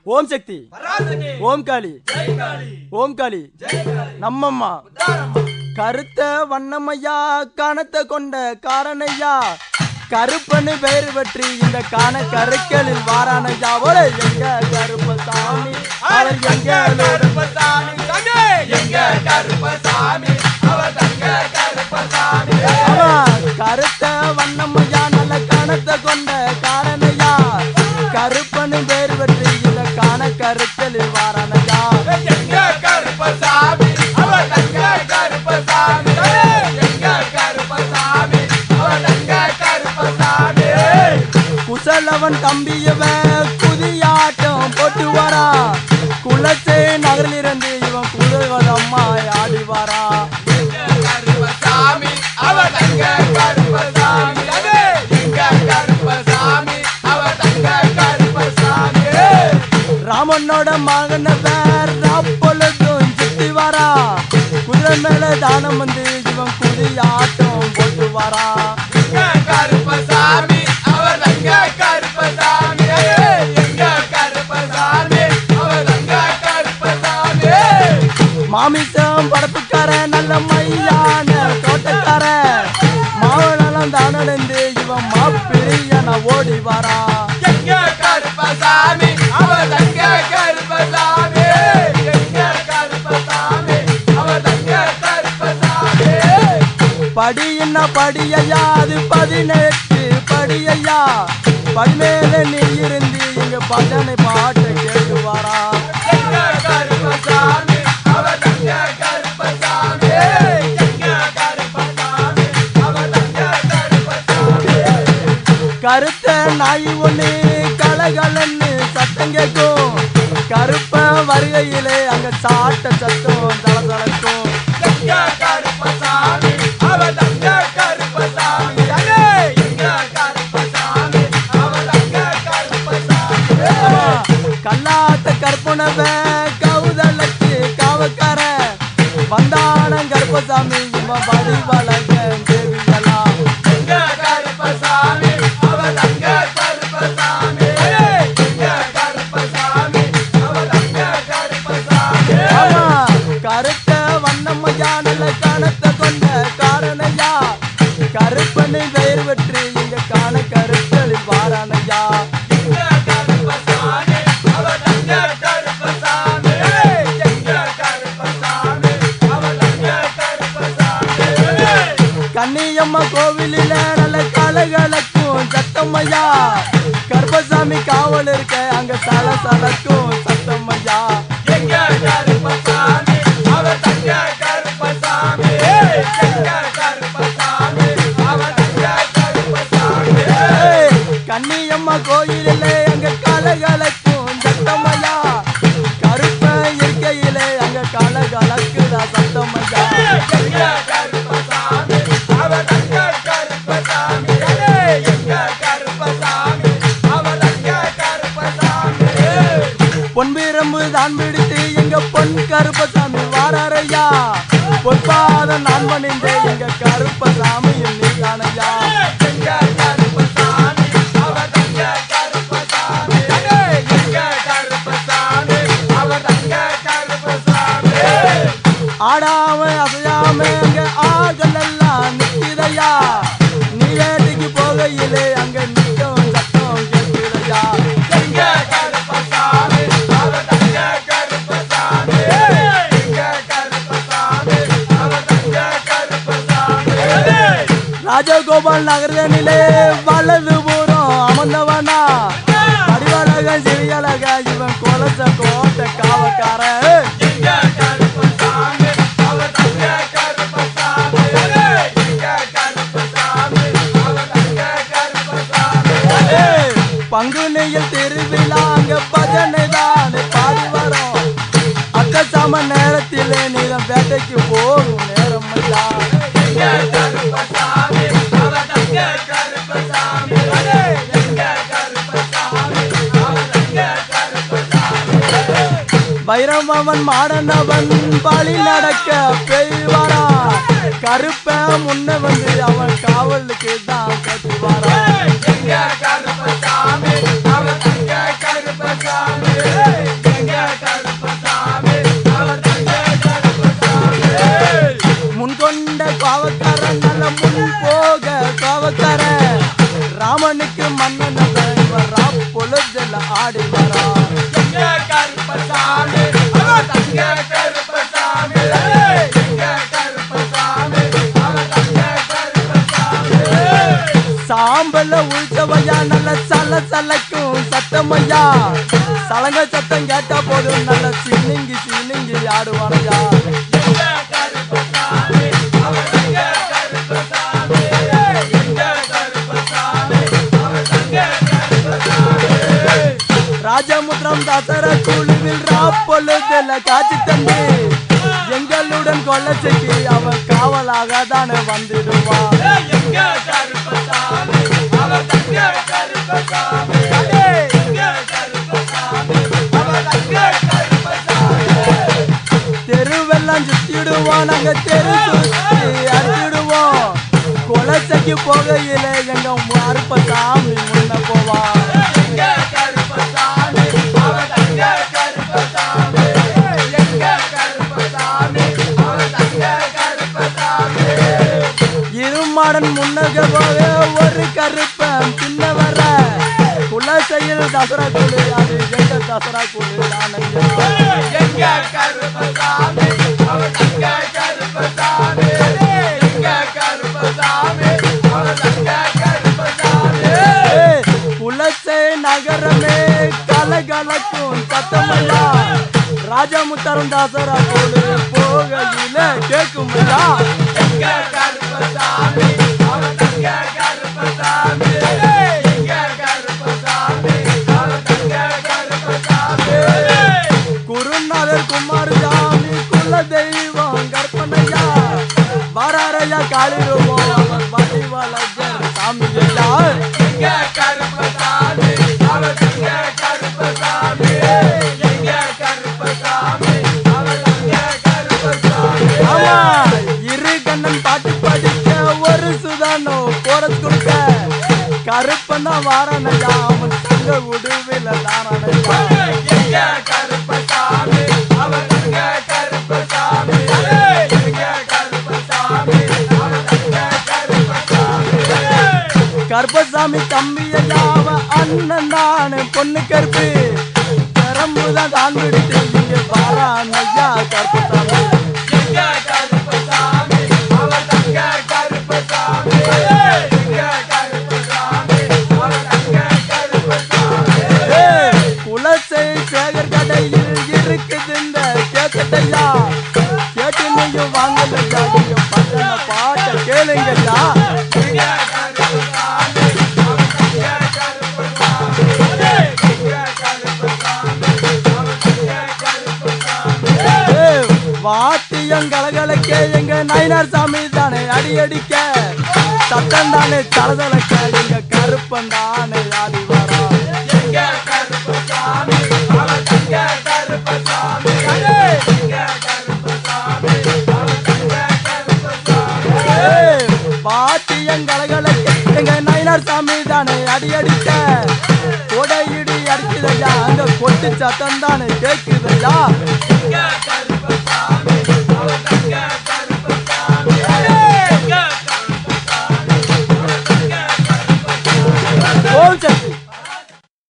ஓம் சக்தி, ஓம் காளி, ஓம் காளி, நம்மம்மா கருத்த வண்ணமையா கணத்தை கொண்ட காரணையா கருப்பன்னு பெயர் பற்றி இந்த காண கருக்களில் வாரானையா. ஒரு எங்க கருப்பசாமி அவர் எங்க கருப்பசாமி எங்க கருப்பசாமி அவர் தங்க கருப்பசாமி. கருத்த வண்ணமையா நல்ல கணத்தை கொண்ட காரணையா கருப்பன்னு பெயர் பற்றி இந்த காண கருக்களில் வாரானையா. எங்க கருப்பசாமி அவர் தங்க கருப்பசாமி எங்க கருப்பசாமி அவர் தங்க கருப்பசாமி. குசலவன் தம்பியவன் குதியாட்டம் போட்டு வரா குலச்சே நகரில் இருந்து இவன் குலகலம்மா ஆடி வரா. கருப்பசாமி அவர் தங்க கருப்பசாமி எங்க கருப்பசாமி அவர் தங்க கருப்பசாமி. ராமனோட மகன வேற பொழுதும் சுத்தி வரா குதிரை மேல தானம் வந்து இவன் குதியாட்டம் போட்டு வரா. கருப்பசாமி அவர் தங்க கருப்பசாமி எங்க கருப்பசாமி அவர் தங்க கருப்பசாமி. மாமிசம் படப்புக்கார நல்ல மையான தோட்டக்கார மாவளம் தானடைந்து இவன் மாப்பிரியன ஓடி வரா. எங்க கருப்பசாமி அவர் தங்க கருப்பசாமி எங்க கருப்பசாமி அவர் தங்க கருப்பசாமி. படி என்ன படியா அது 18 படியா படிமேல நீ இருந்து இங்க பஜனை பாட்டை கேட்டு வாரா. கருப்பசாமி அவர் தங்க கருப்பசாமி எங்க கருப்பசாமி அவர் தங்க கருப்பசாமி. கருத்த நாய் ஒண்ணு கலகலன்னு சத்தம் கேட்கும் கருப்ப வருகையிலே அங்க சாட்ட சத்தம் தளதளக்கும். கருப்பசாமி அவர் தங்க கருப்பசாமி எங்க கருப்பசாமி அவர் தங்க கருப்பசாமி. கல்லாத்த கற்பனவ கவுதலுக்கு காவக்கார வந்தான கருப்பசாமி இவன் வழி வழங்க தேவிகளா. எங்க கருப்பசாமி அவர் தங்க கருப்பசாமி எங்க கருப்பசாமி அவர் தங்க கருப்பசாமி. கருத்த வண்ணமையா நல்ல கணத்தை கொண்ட காரணையா கருப்பனை பெயர் பெற்று இங்க காண கருக்களில் வாரானையா. கன்னியம்மா கோவிலில நல்ல கலகலக்கும் சத்தம்மையா கருப்பசாமி காவல் இருக்க அங்க சலசலக்கும் சத்தம்மையா. எங்க கருப்பசாமி அவர் தங்க கருப்பசாமி எங்க கருப்பசாமி அவர் தங்க கருப்பசாமி. கன்னியம்மா கோயிலிலே அங்க கலகலக்கும் சத்தம்மையா கருப்ப இருக்கையிலே அங்க கலகலக்குதா சத்தம்மையா. எங்க கருப்பசாமி அவர் தங்க கருப்பசாமி எங்க கருப்பசாமி அவர் தங்க கருப்பசாமி. பொன்பிரம்பு தான் பிடித்து எங்க பொன் கருப்பசாமி வாராரையா பொற்பாத நான் பணிந்த எங்க கருப்பசாமி நீ காணையா. எங்க கருப்பசாமி அவர் தங்க கருப்பசாமி எங்க கருப்பசாமி அவர் தங்க கருப்பசாமி. ஆடாம அசையாம எங்க ஆள்கள் எல்லாம் நிற்கிறையா நீ வேட்டைக்கு போகையிலே அங்க நிற்கும் சத்தம் கேட்கிறையா. எங்க கருப்பசாமி அவர் தங்க கருப்பசாமி எங்க கருப்பசாமி அவர் தங்க கருப்பசாமி. ராஜகோபால் நகரனிலே வலது பூரம் அமர்ந்தவனா படிவழக சிறியழக இவன் கொலச கோட்டை காவக்கார. எங்க கருப்பசாமி அவர் தங்க கருப்பசாமி எங்க கருப்பசாமி அவர் தங்க கருப்பசாமி. பங்குனியில் திருவிழா அங்க பஜனை தான் பாடி வரும் அக்கசாம நேரத்திலே நீரம் வேட்டைக்கு போகும் நேரம் ஐயா. எங்க கருப்பசாமி அவர் தங்க கருப்பசாமி எங்க கருப்பசாமி அவர் தங்க கருப்பசாமி. வைரமவன் மாடனவன் பழி நடக்க பெய்வாரா கருப்ப முன்ன வந்து அவன் காவலுக்கு தான் கட்டுவாரா. எங்க கருப்பசாமி அவர் தங்க கருப்ப கருப்பசாமி எங்க கருப்பசாமி அவர் தங்க கருப்பசாமி முன்கொண்ட கோவக்காரன் நல்ல முன் போக கோவக்காரன் ராமனுக்கு மன்னன் வரா பொழுதுல ஆடி வரா எங்க கருப்பசாமி அவர் தங்க கருப்பசாமி எங்க கருப்பசாமி அவர் தங்க கருப்பசாமி சாம்பல உள்ச்சவையா நல்ல சல சலக்கும் சத்தமையா சலங்க சத்தம் கேட்ட போதும் நல்ல சின்னிங்கி சின்னிங்கி ஆடுவானையா ராஜமுத்திரம் தசர குழுவில் ராப்பொழுதுல காட்சி தந்து எங்களுடன் கொள்ளச்சைக்கு அவன் காவலாக தானே வந்துடுவான் தெருவெல்லாம் சுத்திடுவோம் நாங்க தெரு சுத்தி அடிச்சிடுவோம் கொள்ளச்சைக்கு போகையில எங்க அருப்பசாமி முன்ன போவான் இருமாடன் முன்னக போக ஒரு கருப்பன் பின்ன வர குலசையில் தசரா குழு அது எங்க தசரா குழு எங்க கருப்பசாமி அவர் தங்க கருப்பசாமி எங்க கருப்பசாமி அவர் தங்க கருப்பசாமி குலசை நகரமே கலகலக்கும் சத்தமையா ராஜமுத்தரம் தாசரா குழு போகையில கேட்குமையா எங்க கருப்பசாமி அவர் தங்க கருப்பசாமி எங்க கருப்பசாமி அவர் தங்க கருப்பசாமி குருநாதர் குமாரசாமி குல தெய்வம் கற்பனையா வராரையா காளிருவோம் அவர் வடிவழகர் சாமியா எங்க கருப்பசாமி அவர் தங்க கருப்பசாமி எங்க கருப்பசாமி அவர் தங்க கருப்பசாமி ஆமா இரு கண்ணன் பாட்டு படிக்க ஒரு சுதானோ கோரஸ் கொடுக்க கருப்பனா வாரனையா அவன் தங்க உடுவில தானனையா எங்க கருப்பசாமி அவர் தங்க கருப்பசாமி எங்க கருப்பசாமி அவர் தங்க கருப்பசாமி கருப்பசாமி தம்பியா அவன் அண்ணன் தானே பொண்ணு கருப்பு பெரம்புதான் தான் விடுத்து இங்க வாரானையா கருப்பசாமி எங்க கருப்பசாமி அவர் தங்க கருப்பசாமி எங்க கருப்பசாமி அவர் தங்க கருப்பசாமி குலசை சேகர் கடையில் இருக்குது இந்த கேட்டையா கேட்டு நீங்க வாங்கலையா நீங்க பட்டன பாட்ட கேளுங்கய்யா வாத்தியம் கலகலக்க எங்க நயினார் சாமி தானே அடி அடிக்க சத்தம் தானே தலதலக்க எங்க கருப்பன் தானே ஆடி வரா எங்க கருப்பசாமி அவர் தங்க கருப்பசாமி எங்க கருப்பசாமி அவர் தங்க கருப்பசாமி வாத்தியம் கலகலக்க எங்க நயினார் சாமி தானே அடி அடிக்க கொடையிடி அடிக்குதையா அந்த கொட்டு சத்தம் தானே கேட்குதையா